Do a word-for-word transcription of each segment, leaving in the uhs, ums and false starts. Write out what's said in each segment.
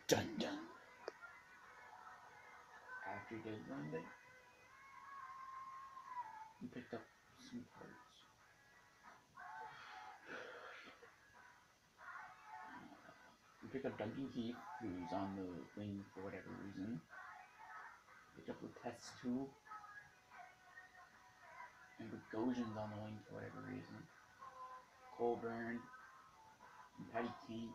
Dun dun. After you did landing, you picked up some parts. You pick up Duncan Keith, who's on the wing for whatever reason. You pick up Lutece too. And Bogosian's on the wing for whatever reason. Colburn and Patty Kane.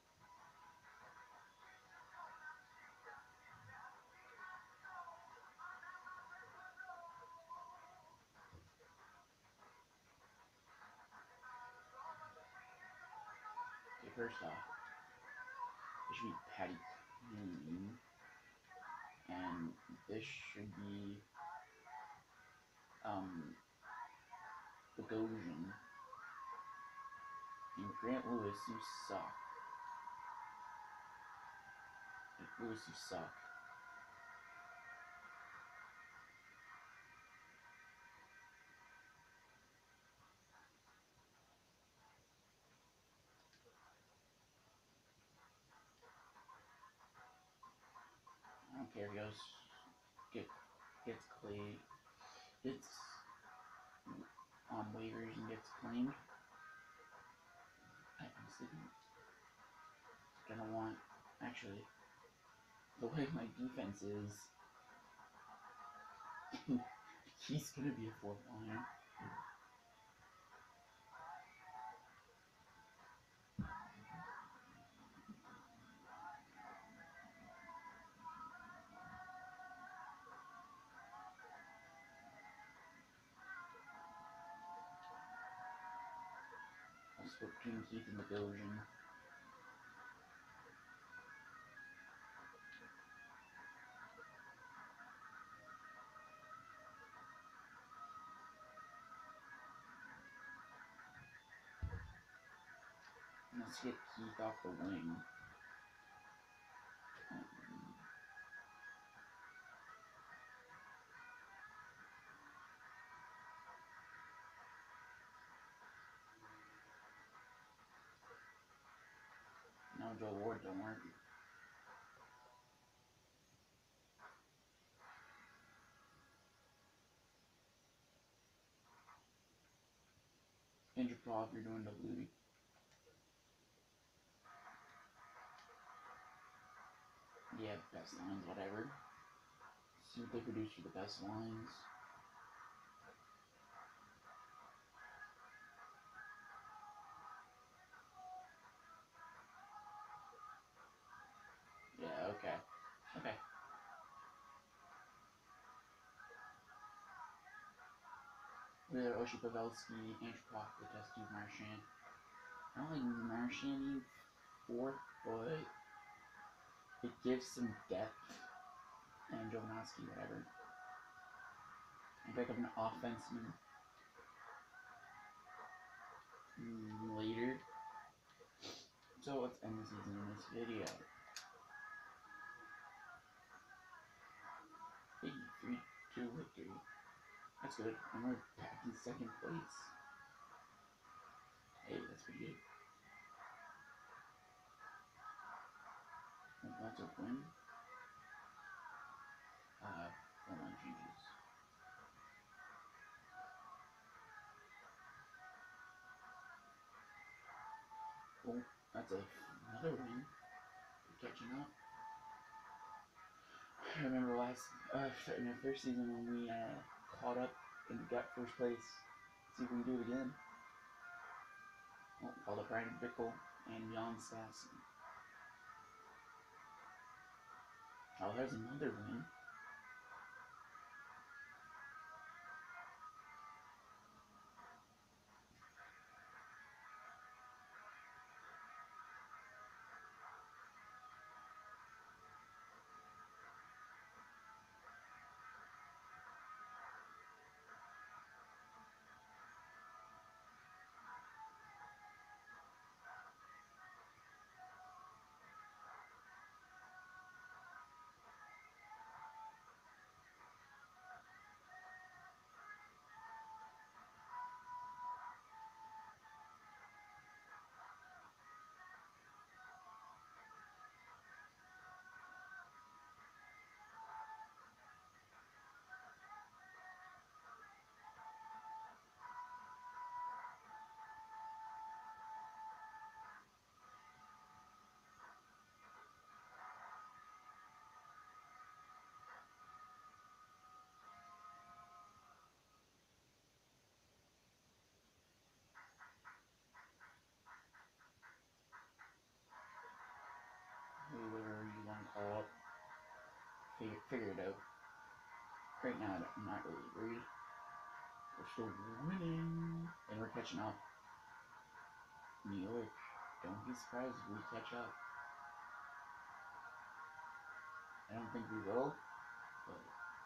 Okay, first off, this should be Patty Kane. And this should be um Bogosian. And Grant Lewis, you suck. Lewis, you suck. I don't care if he goes get gets clay gets on waivers and gets claimed. I honestly gonna want actually the way my defense is he's gonna be a fourth liner. I'll split between Keith and Bogosian. Let's get Keith off the wing. Um, no, Joe Ward don't work. Injured you're doing the Louis. Yeah, best lines, whatever. See what they produce for the best lines. Yeah, okay. Okay. Wheeler, Oshie, Pavelski, Andrew Klopp, the test tube, Marchand. I don't like Marchand fourth, but it gives some depth. And Jovanovski, whatever. I pick up an offenseman later. So let's end the season in this video. Hey, three two victory. That's good. And we're back in second place. Hey, that's pretty good. That's a win. Uh, hold on, changes. Oh, that's a, another win. We're catching up. I remember last, uh, in our first season when we uh, caught up and got first place. See if we can do it again. Oh, called up Ryan Bickle and Jan Stassen. Oh, there's another win. Oh, figure, figure it out. Right now, I'm not really worried. We're still winning, and we're catching up. New York, don't be surprised if we catch up. I don't think we will, but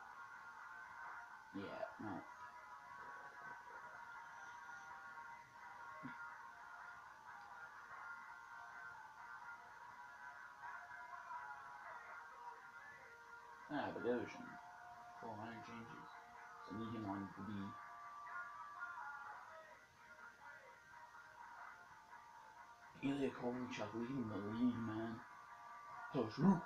yeah, no. Ah, but Ocean. Full line changes. So I need him on the B. Ilya Kovalchuk leading the league, man. So true.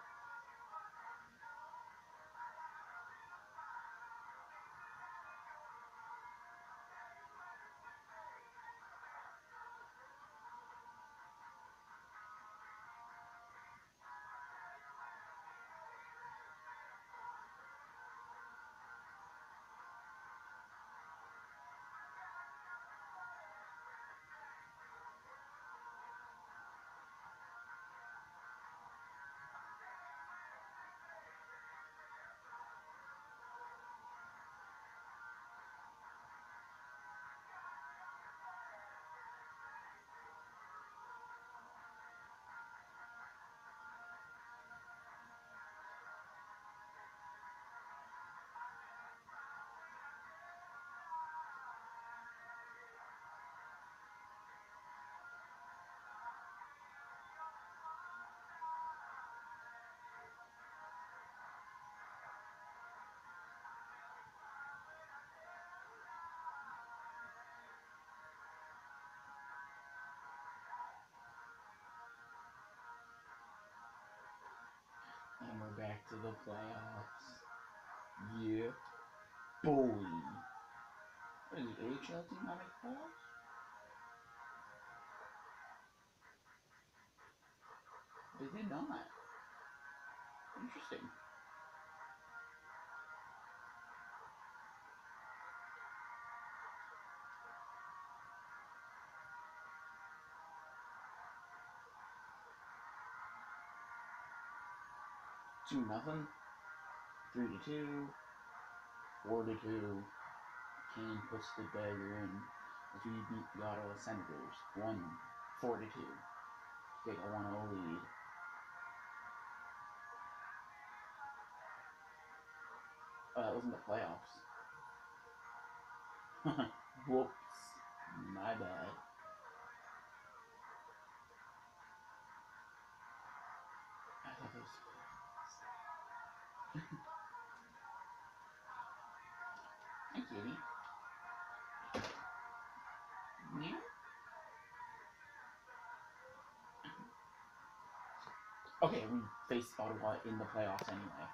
And we're back to the playoffs. Yeah. Boy. What is the A H L team not make the playoffs? They did not. Interesting. Two nothing. Three to two. Four to two. Kane puts the dagger in as we beat the Ottawa Senators. One four to two. Take a one oh lead. Oh, that wasn't the playoffs. Whoops. My bad. I thought it was the playoffs. Hi, kitty. Yeah. Okay, we faced Ottawa in the playoffs anyway.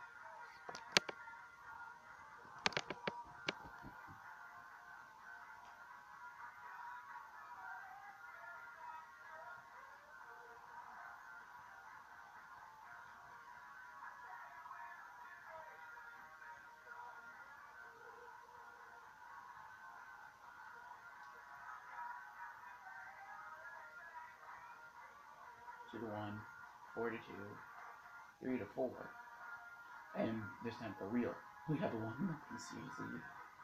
Two to one, four to two, three to four, and this time for real, we have a one nothing series lead.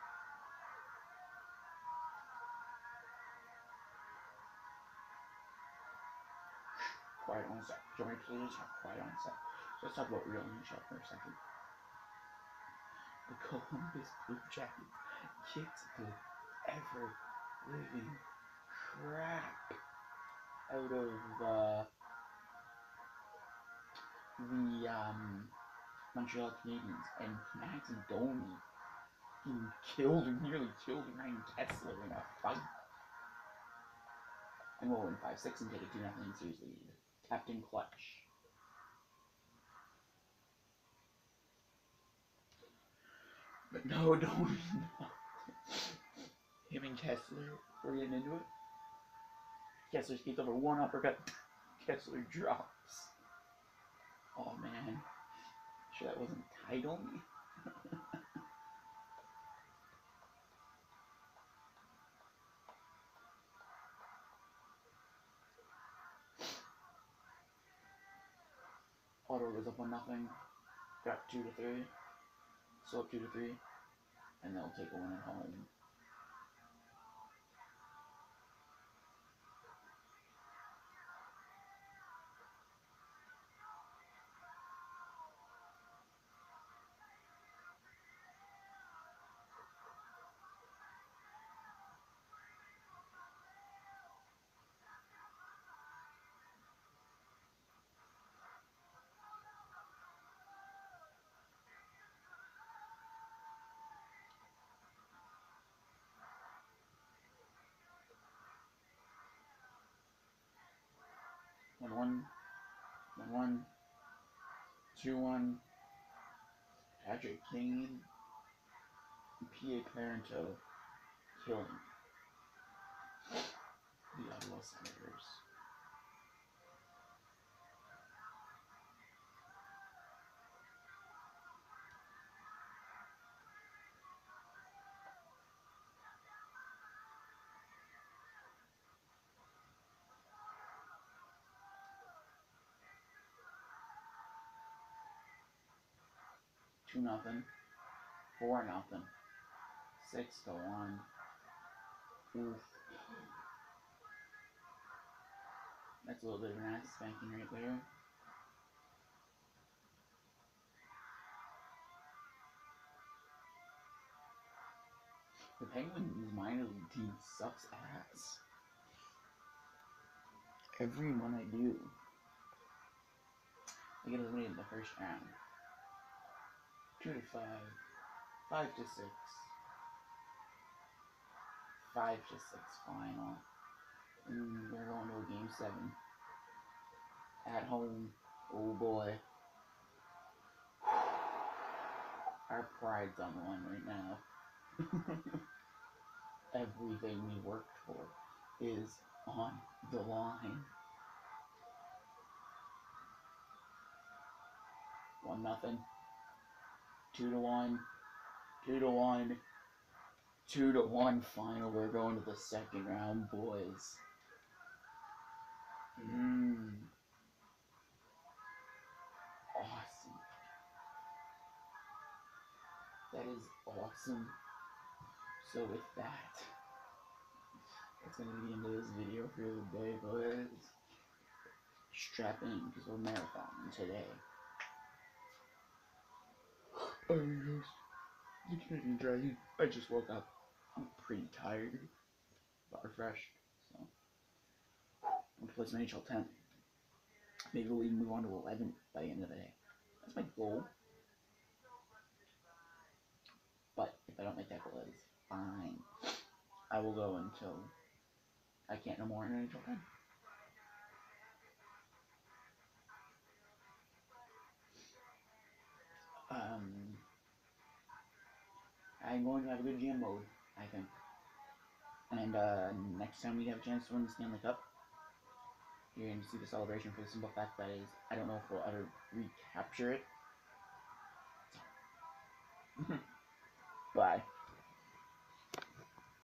Quiet on set. Joint players are quiet on set. So let's talk about real N H L for a second. The Columbus Blue Jackets kicked the ever living crap out of uh, the um, Montreal Canadiens, and Max Domi killed, nearly killed Ryan Kesler in a fight. And we'll win five six and take a two nothing series lead. Captain Clutch. But no, don't. Him and Kesler were getting into it. Kessler skates over one uppercut. Kessler drops. Oh man. Sure that wasn't tight on me? Auto goes up one nothing. Got two to three. So up two to three. And they'll take a win at home. One one. One one. Two one. Patrick Kane. P A Parento killing the Ottawa Senators. Two nothing. Four nothing. Six to one. Oof. That's a little bit of an ass spanking right there. The Penguins minor league team sucks ass. Every one I do, I get eliminated in the first round. Two to five. Five to six. Five to six final. And we're going to a game seven. At home. Oh boy. Our pride's on the line right now. Everything we worked for is on the line. One nothing. Two to one. Two to one. Two to one final. We're going to the second round, boys. Mmm. Awesome. That is awesome. So with that, that's going to be the end of this video for the day, boys. Strap in, because we're marathoning today. Oh yes, the Canadian Dragon. I just woke up. I'm pretty tired, but refreshed, so I'm gonna play some N H L ten. Maybe we'll even move on to eleven by the end of the day. That's my goal. But if I don't make that goal, that is fine. I will go until I can't no more in N H L ten. Um, I'm going to have a good G M mode, I think. And uh, next time we have a chance to win the Stanley Cup, you're going to see the celebration for the simple fact that is, I don't know if we'll ever recapture it. Bye.